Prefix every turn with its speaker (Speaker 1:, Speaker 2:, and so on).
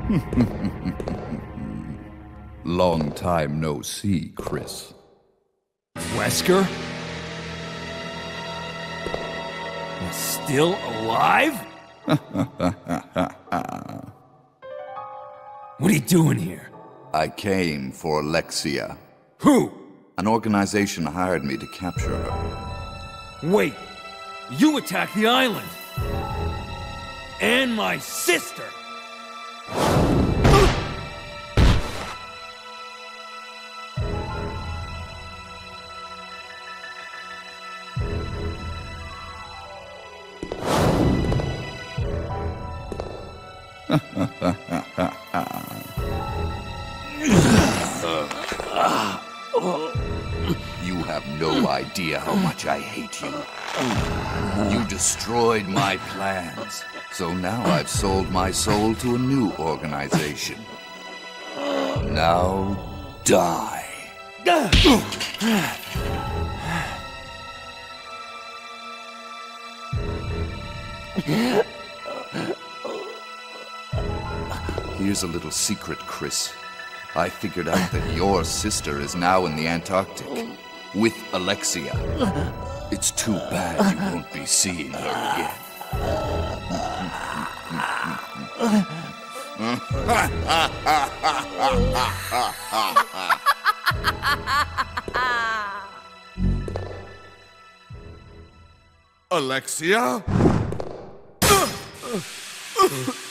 Speaker 1: Long time no see, Chris.
Speaker 2: Wesker? Still alive? What are you doing here?
Speaker 1: I came for Alexia.
Speaker 2: Who?
Speaker 1: An organization hired me to capture her.
Speaker 2: Wait, you attacked the island! And my sister!
Speaker 1: You have no idea how much I hate you. You destroyed my plans. So now I've sold my soul to a new organization. Now, die. Here's a little secret, Chris. I figured out that your sister is now in the Antarctic with Alexia. It's too bad you won't be seeing her again.
Speaker 3: Alexia?